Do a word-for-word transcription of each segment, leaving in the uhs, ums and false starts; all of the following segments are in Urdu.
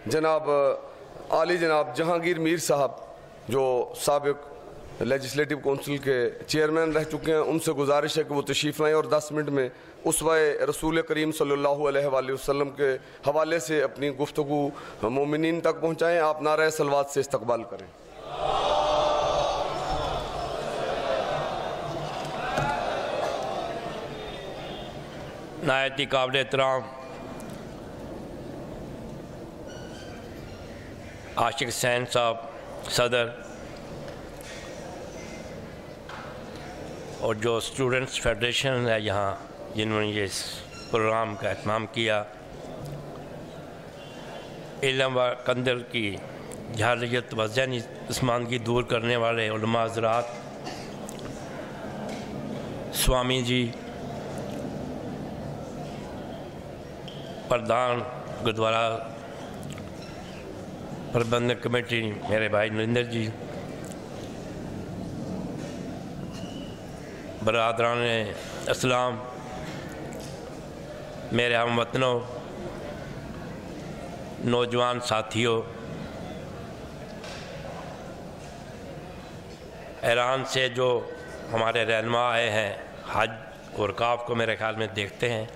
جناب عالی جناب جہانگیر میر صاحب جو سابق لیجسلیٹو کونسل کے چیئرمین رہ چکے ہیں، ان سے گزارش ہے کہ وہ تشریف لائیں اور دس منٹ میں اسوہ رسول کریم صلی اللہ علیہ وآلہ وسلم کے حوالے سے اپنی گفتگو مومنین تک پہنچائیں۔ آپ نعرہ صلوات سے استقبال کریں۔ نہایت ہی قابل احترام عاشق حسین صاحب صدر اور جو اسٹوڈنٹس فیڈریشن ہے یہاں جنہوں نے اس پروگرام کا اہتمام کیا، علم و قدر کی جہالت و ذہنی عثمانگی دور کرنے والے علماء حضرات، سوامی جی، پردھان گردوارہ پربندھک کمیٹی میرے بھائی نریندر جی، برادران اسلام، میرے ہم وطنوں، نوجوان ساتھیوں، ایران سے جو ہمارے رہنما آئے ہیں حج اور کاف کو میرے خیال میں دیکھتے ہیں،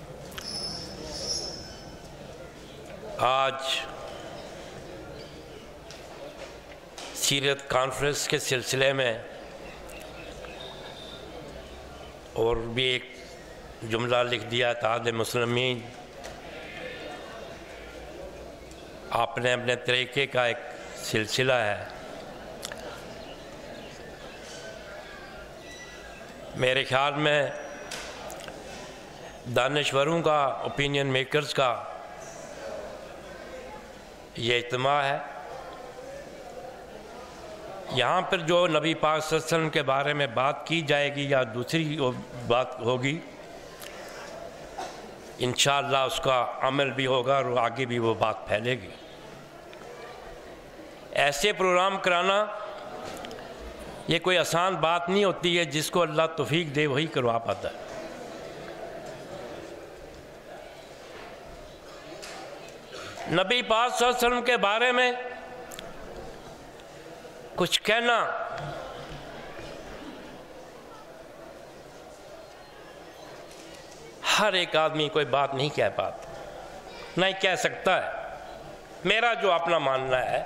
آج سیرت کانفرنس کے سلسلے میں اور بھی ایک جملہ لکھ دیا اتحاد مسلمین، اپنے اپنے طریقے کا ایک سلسلہ ہے۔ میرے خیال میں دانشوروں کا، اوپینین میکرز کا یہ اجتماع ہے۔ یہاں پر جو نبی پاک صلی اللہ علیہ وسلم کے بارے میں بات کی جائے گی یا دوسری بات ہوگی، انشاءاللہ اس کا عمل بھی ہوگا اور آگے بھی وہ بات پھیلے گی۔ ایسے پروگرام کرانا یہ کوئی آسان بات نہیں ہوتی ہے، جس کو اللہ توفیق دے وہی کروا پاتا ہے۔ نبی پاک صلی اللہ علیہ وسلم کے بارے میں کچھ کہنا ہر ایک آدمی کوئی بات نہیں کہہ پاتا، نہیں کہہ سکتا ہے۔ میرا جو اپنا ماننا ہے،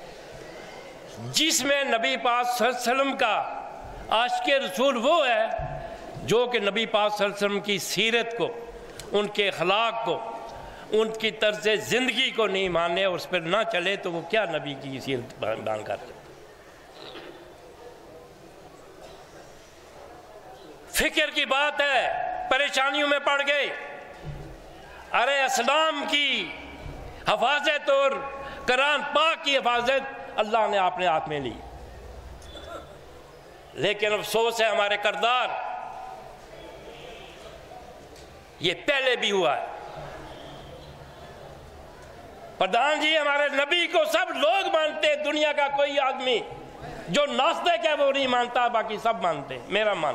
جس میں نبی پاک صلی اللہ علیہ وسلم کا عاشق رسول وہ ہے جو کہ نبی پاک صلی اللہ علیہ وسلم کی سیرت کو، ان کے اخلاق کو، ان کی طرز زندگی کو نہیں مانے اور اس پر نہ چلے تو وہ کیا نبی کی سیرت بیان کرتے۔ فکر کی بات ہے، پریشانیوں میں پڑ گئے، ارے اسلام کی حفاظت اور قرآن پاک کی حفاظت اللہ نے اپنے ہاتھ میں لی، لیکن افسوس ہے ہمارے کردار، یہ پہلے بھی ہوا ہے۔ پردھان جی، ہمارے نبی کو سب لوگ مانتے، دنیا کا کوئی آدمی جو ناستک ہے وہ نہیں مانتا، باقی سب مانتے۔ میرا مان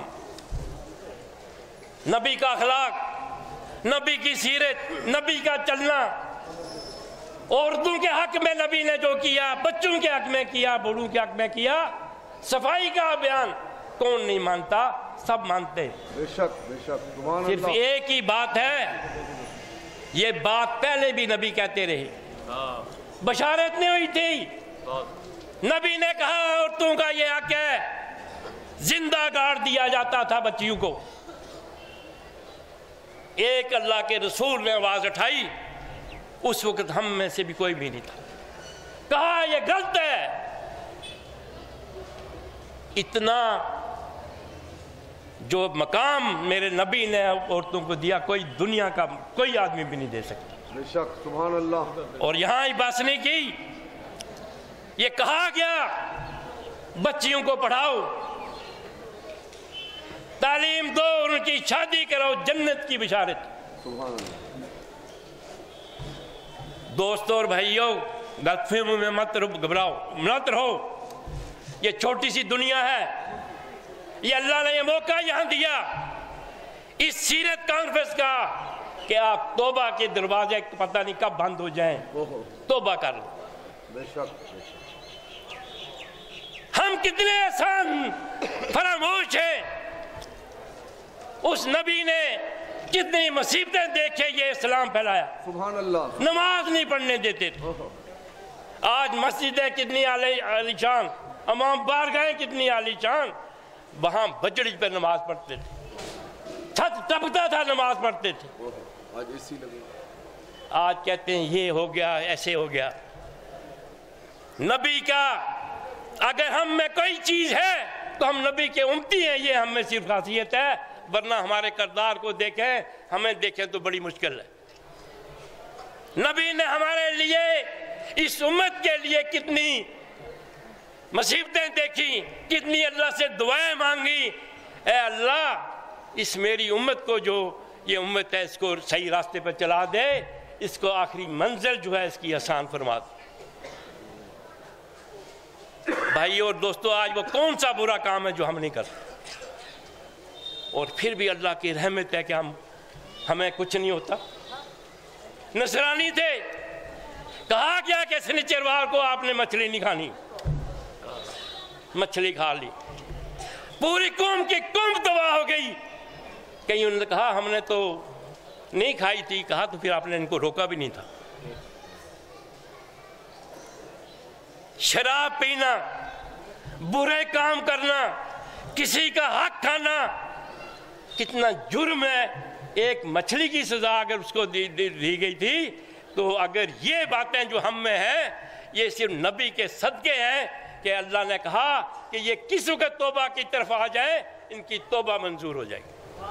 نبی کا اخلاق، نبی کی سیرت، نبی کا چلنا، عورتوں کے حق میں نبی نے جو کیا، بچوں کے حق میں کیا، بوڑھوں کے حق میں کیا، صفائی کا بیان کون نہیں مانتا؟ سب مانتے۔ بے شک بے شک سبحان اللہ۔ صرف ایک ہی بات ہے، یہ بات پہلے بھی نبی کہتے رہے، بشارت نہیں ہوئی تھی، نبی نے کہا عورتوں کا یہ حق ہے، زندہ گاڑ دیا جاتا تھا بچیوں کو۔ ایک اللہ کے رسول نے آواز اٹھائی، اس وقت ہم میں سے بھی کوئی بھی نہیں تھا، کہا یہ غلط ہے۔ اتنا جو مقام میرے نبی نے عورتوں کو دیا، کوئی دنیا کا کوئی آدمی بھی نہیں دے سکتا۔ بے شک سبحان اللہ۔ اور یہاں ہی بس نہیں کی، یہ کہا گیا بچیوں کو پڑھاؤ، تعلیم دو، ان کی شادی کرو، جنت کی بشارت۔ سبحان اللہ۔ دوستوں اور بھائیوں، غلط فہمی میں مت گھبراؤ، مت رہو، یہ چھوٹی سی دنیا ہے، یہ اللہ نے یہ موقع یہاں دیا، اس سیرت کانفرنس کا کہ آپ توبہ کے دروازے پتہ نہیں کب بند ہو جائیں، توبہ کر لیں۔ بے شک ہم کتنے احسان فراموش ہیں، اس نبی نے کتنی مصیبتیں دیکھے یہ اسلام پھیلایا، سبحان اللہ۔ نماز نہیں پڑھنے دیتے تھے۔ آج مسجدیں کتنی عالی شان، امام بارگاہیں کتنی عالی شان، وہاں بجڑی پہ نماز پڑھتے تھے، چھت ٹپکتا تھا نماز پڑھتے تھے۔ آج اسی لگے، آج کہتے ہیں یہ ہو گیا، ایسے ہو گیا۔ نبی کا اگر ہم میں کوئی چیز ہے تو ہم نبی کے امتی ہیں، یہ ہم میں صرف خاصیت ہے، ورنہ ہمارے کردار کو دیکھیں، ہمیں دیکھیں تو بڑی مشکل ہے۔ نبی نے ہمارے لیے، اس امت کے لیے کتنی مصیبتیں دیکھی، کتنی اللہ سے دعائیں مانگی، اے اللہ اس میری امت کو، جو یہ امت ہے، اس کو صحیح راستے پر چلا دے، اس کو آخری منزل جو ہے اس کی آسان فرما دے۔ بھائی اور دوستو، آج وہ کون سا برا کام ہے جو ہم نہیں کرتے، اور پھر بھی اللہ کی رحمت ہے کہ ہم ہمیں کچھ نہیں ہوتا۔ نصرانی تھے، کہا کیا کہ سنیچروار کو آپ نے مچھلی نہیں کھانی، مچھلی کھا لی، پوری قوم کی قوم تباہ ہو گئی۔ کہیں انہوں نے کہا ہم نے تو نہیں کھائی تھی، کہا تو پھر آپ نے ان کو روکا بھی نہیں تھا۔ شراب پینا، برے کام کرنا، کسی کا حق کھانا کتنا جرم ہے۔ ایک مچھلی کی سزا اگر اس کو دی, دی, دی گئی تھی، تو اگر یہ باتیں جو ہم میں ہیں یہ صرف نبی کے صدقے ہیں کہ اللہ نے کہا کہ یہ کس وقت توبہ کی طرف آ جائے ان کی توبہ منظور ہو جائے گی۔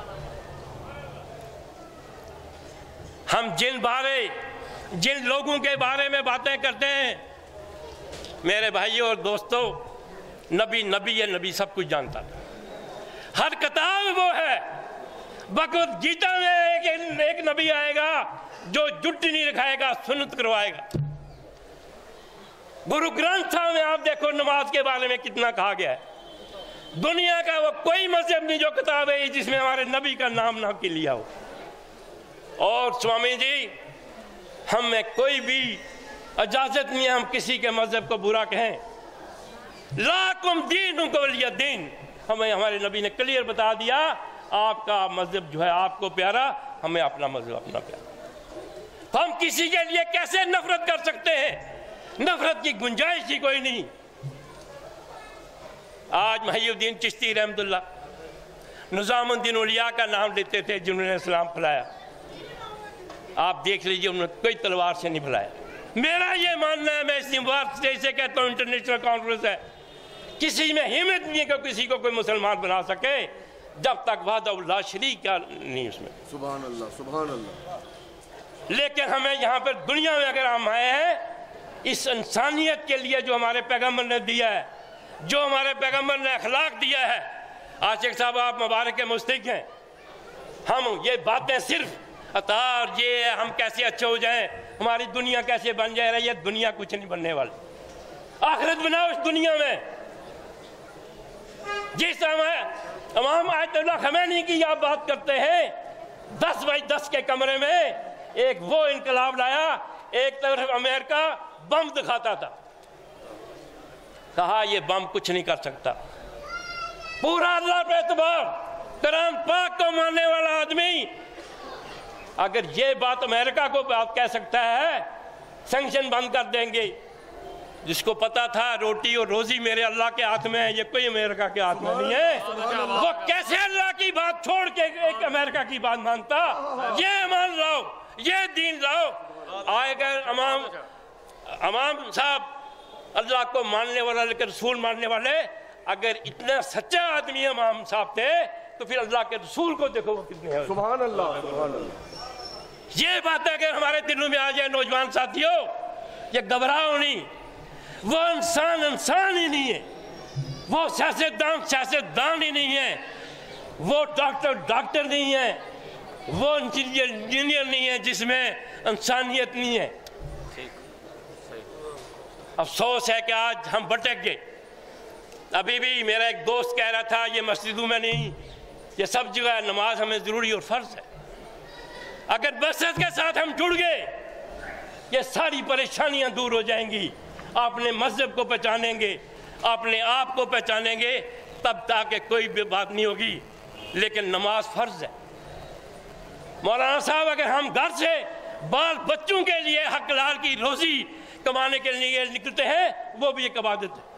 ہم جن بارے جن لوگوں کے بارے میں باتیں کرتے ہیں، میرے بھائیوں اور دوستوں، نبی نبی ہے، نبی سب کچھ جانتا تھا۔ ہر کتاب وہ ہے، بھگوت گیتا میں ایک, ایک نبی آئے گا جو جھوٹ نہیں رکھائے گا، سنت کروائے گا۔ گرو گرنتھ صاحب میں آپ دیکھو نماز کے بارے میں کتنا کہا گیا ہے۔ دنیا کا وہ کوئی مذہب نہیں جو کتاب ہے جس میں ہمارے نبی کا نام نہ کی لیا ہو۔ اور سوامی جی، ہم میں کوئی بھی اجازت نہیں ہے ہم کسی کے مذہب کو برا کہیں۔ لاکم دینکم ولی دین، ہمیں ہمارے نبی نے کلیئر بتا دیا، آپ کا مذہب جو ہے آپ کو پیارا، ہمیں اپنا مذہب اپنا پیارا۔ تو ہم کسی کے لیے کیسے نفرت کر سکتے ہیں؟ نفرت کی گنجائش ہی کوئی نہیں۔ آج محی الدین چشتی رحمت اللہ نظام الدین اولیاء کا نام لیتے تھے جنہوں نے اسلام پھیلایا۔ آپ دیکھ لیجئے انہوں نے کوئی تلوار سے نہیں پھیلایا۔ میرا یہ ماننا ہے، میں اس یونیورسٹی سے کہتا ہوں، انٹرنیشنل کانفرنس ہے، کسی میں ہمت نہیں ہے کہ کسی کو کوئی مسلمان بنا سکے جب تک وحدہ لا شریک کا نہیں اس میں۔ سبحان اللہ، سبحان اللہ۔ لیکن ہمیں یہاں پر دنیا میں اگر ہم آئے ہیں، اس انسانیت کے لیے جو ہمارے پیغمبر نے دیا ہے، جو ہمارے پیغمبر نے اخلاق دیا ہے، عاشق صاحب آپ مبارک کے مستحق ہیں۔ ہم یہ باتیں صرف اتار یہ ہے ہم کیسے اچھے ہو جائیں، ہماری دنیا کیسے بن جائے رہی ہے، دنیا کچھ نہیں بننے والی۔ آخرت بناؤ اس دنیا میں۔ جس امام آیت اللہ خمینی کی آپ بات کرتے ہیں، دس بائی دس کے کمرے میں ایک وہ انقلاب لایا، ایک طرف امریکہ بم دکھاتا تھا، کہا یہ بم کچھ نہیں کر سکتا۔ پورا اللہ پہ اعتبار، قرآن پاک کو ماننے والا آدمی اگر یہ بات امریکہ کو بات کہہ سکتا ہے، سینکشن بند کر دیں گے، جس کو پتا تھا روٹی اور روزی میرے اللہ کے ہاتھ میں ہے، یہ کوئی امریکہ کے ہاتھ میں نہیں ہے، وہ کیسے اللہ کی بات چھوڑ کے ایک امریکہ کی بات مانتا؟ یہ مان لاؤ، یہ دین لاؤ۔ آئے گئے امام امام صاحب اللہ کو ماننے والا لیکن رسول ماننے والے، اگر اتنا سچا آدمی امام صاحب تھے تو پھر اللہ کے رسول کو دیکھو وہ کتنے ہیں۔ سبحان اللہ، سبحان اللہ۔ یہ بات اگر ہمارے دلوں میں آ جائے نوجوان ساتھیوں، یہ گھبراؤ نہیں، وہ انسان انسان ہی نہیں ہے، وہ سیاستدان سیاستدان ہی نہیں ہے، وہ ڈاکٹر ڈاکٹر نہیں ہے، وہ انجینئر انجینئر نہیں ہے جس میں انسانیت نہیں ہے۔ افسوس ہے کہ آج ہم بھٹک گئے۔ ابھی بھی میرا ایک دوست کہہ رہا تھا یہ مسجدوں میں نہیں، یہ سب جگہ نماز ہمیں ضروری اور فرض ہے، اگر وحدت کے ساتھ ہم جڑ گئے یہ ساری پریشانیاں دور ہو جائیں گی، اپنے مذہب کو پہچانیں گے، اپنے آپ کو پہچانیں گے، تب تاکہ کوئی بھی بات نہیں ہوگی۔ لیکن نماز فرض ہے مولانا صاحب، اگر ہم گھر سے بال بچوں کے لیے حق حلال کی روزی کمانے کے لیے نکلتے ہیں وہ بھی ایک عبادت ہے۔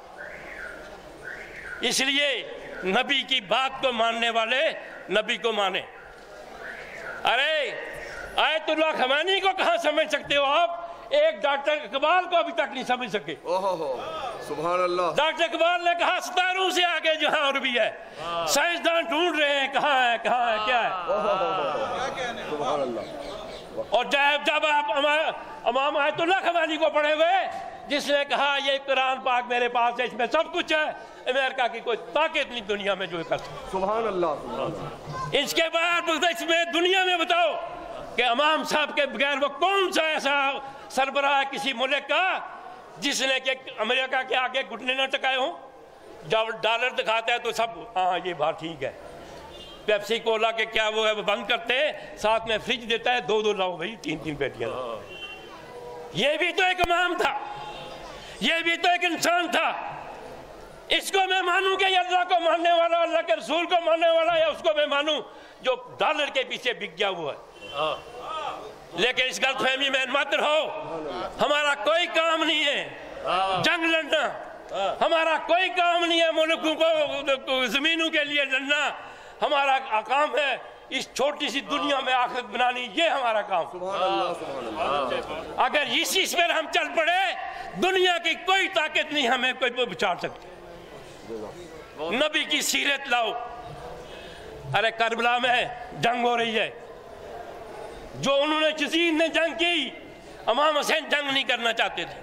اس لیے نبی کی بات کو ماننے والے نبی کو مانیں۔ ارے آیت اللہ خمینی کو کہاں سمجھ سکتے ہو آپ؟ ایک ڈاکٹر اقبال کو ابھی تک نہیں سمجھ سکے۔ سبحان اللہ۔ ڈاکٹر اقبال نے کہا ستاروں سے آگے جہاں اور بھی ہے، سائنسدان ڈھونڈ رہے ہیں کہاں ہے کہاں ہے کیا ہے۔ سبحان اللہ۔ اور جب جب آپ امام آیت اللہ خمینی کو پڑھے ہوئے جس نے کہا یہ قرآن پاک میرے پاس ہے، اس میں سب کچھ ہے، امریکہ کی کوئی طاقت نہیں دنیا میں جو کر سکے۔ سبحان اللہ۔ اس کے بعد اس میں دنیا میں بتاؤ کہ امام صاحب کے بغیر وہ کون سا ایسا سربراہ ہے کسی ملک کا جس نے کہ امریکہ کے آگے گھٹنے نہ ٹکائے ہوں؟ جب ڈالر دکھاتا ہے تو سب ہاں یہ بات ٹھیک ہے، پیپسی کولا کے کیا وہ ہے وہ بند کرتے ہیں، ساتھ میں فریج دیتا ہے، دو دو لاؤ بھائی، تین تین پیٹیاں۔ یہ بھی تو ایک امام تھا، یہ بھی تو ایک انسان تھا۔ اس کو میں مانوں کہ یہ اللہ کو ماننے والا، اللہ کے رسول کو ماننے والا، یا اس کو میں مانوں جو ڈالر کے پیچھے بک گیا ہوا ہے؟ لیکن اس غلط فہمی میں مت رہو، ہمارا کوئی کام نہیں ہے جنگ لڑنا، ہمارا کوئی کام نہیں ہے ملکوں کو زمینوں کے لیے لڑنا، ہمارا کام ہے اس چھوٹی سی دنیا میں آخرت بنانی، یہ ہمارا کام۔ اگر اس اس پر ہم چل پڑے دنیا کی کوئی طاقت نہیں ہمیں کوئی بچا سکتی۔ نبی کی سیرت لاؤ۔ ارے کربلا میں جنگ ہو رہی ہے، جو انہوں نے یزید نے جنگ کی، امام حسین جنگ نہیں کرنا چاہتے تھے،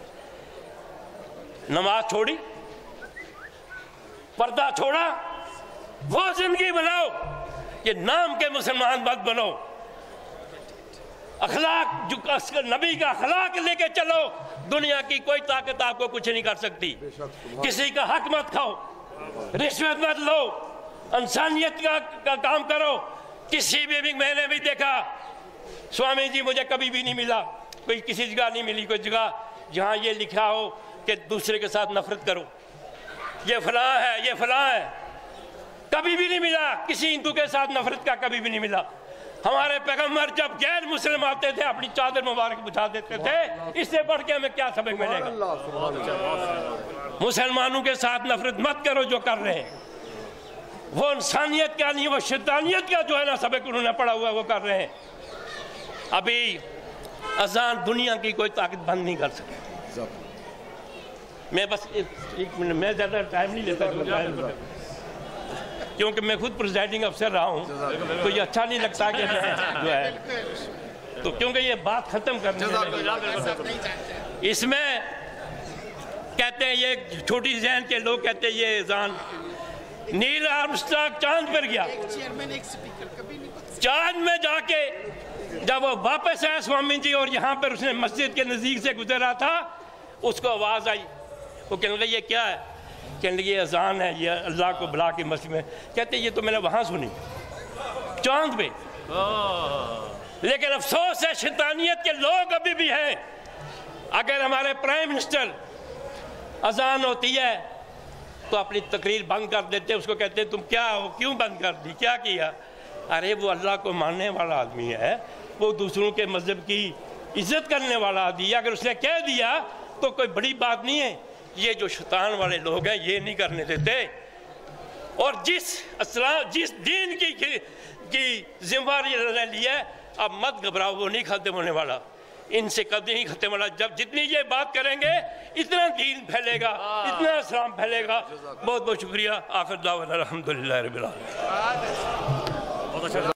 نماز چھوڑی، پردہ چھوڑا، وہ زندگی بناؤ، یہ نام کے مسلمان مت بنو، اخلاق جو نبی کا اخلاق لے کے چلو، دنیا کی کوئی طاقت آپ کو کچھ نہیں کر سکتی۔ کسی کا حق مت کھاؤ، رشوت مت لو، انسانیت کا کام کرو۔ کسی بھی میں نے بھی دیکھا، سوامی جی مجھے کبھی بھی نہیں ملا، کوئی کسی جگہ نہیں ملی کوئی جگہ جہاں یہ لکھا ہو کہ دوسرے کے ساتھ نفرت کرو، یہ فلاں ہے یہ فلاں ہے، کبھی بھی نہیں ملا۔ کسی ہندو کے ساتھ نفرت کا کبھی بھی نہیں ملا۔ ہمارے پیغمبر جب غیر مسلم آتے تھے اپنی چادر مبارک بچھا دیتے تھے، اس سے بڑھ کے ہمیں کیا سبق ملے گا؟ مسلمانوں کے ساتھ نفرت مت کرو جو کر رہے ہیں، وہ انسانیت کا نہیں، وہ شیطانیت کا جو ہے نا سبق انہوں نے پڑھا ہوا ہے وہ کر رہے ہیں۔ ابھی اذان دنیا کی کوئی طاقت بند نہیں کر سکتی۔ میں بس ایک منٹ، میں زیادہ ٹائم نہیں لیتا کیونکہ میں خود پریزائڈنگ افسر رہا ہوں، تو یہ اچھا نہیں لگتا کہ میں جو ہے تو کیونکہ یہ بات ختم کرنے میں اس میں کہتے ہیں یہ چھوٹی ذہن کے لوگ کہتے ہیں یہ اذان، نیل آرمسٹرانگ چاند پر گیا، چاند میں جا کے جب وہ واپس آیا سوامی جی اور یہاں پر اس نے مسجد کے نزدیک سے گزرا تھا، اس کو آواز آئی، وہ کہنے لگے یہ کیا ہے؟ کہنے لگے یہ اذان ہے، یہ اللہ کو بلا کے مسجد میں۔ کہتے یہ تو میں نے وہاں سنی چاند پہ۔ لیکن افسوس ہے شیطانیت کے لوگ ابھی بھی ہیں۔ اگر ہمارے پرائم منسٹر اذان ہوتی ہے تو اپنی تقریر بند کر دیتے، اس کو کہتے تم کیا ہو، کیوں بند کر دی، کیا کیا؟ ارے وہ اللہ کو ماننے والا آدمی ہے، وہ دوسروں کے مذہب کی عزت کرنے والا آدمی ہے، اگر اس نے کہہ دیا تو کوئی بڑی بات نہیں ہے۔ یہ جو شیطان والے لوگ ہیں یہ نہیں کرنے دیتے، اور جس اسلام جس دین کی کی ذمہ داری لی ہے اب مت گھبراؤ، وہ نہیں ختم ہونے والا، ان سے کبھی نہیں ختم ہونا۔ جب جتنی یہ بات کریں گے اتنا دین پھیلے گا، اتنا اسلام پھیلے گا۔ بہت بہت شکریہ۔ آخر دعوانا الحمدللہ رب العالمین۔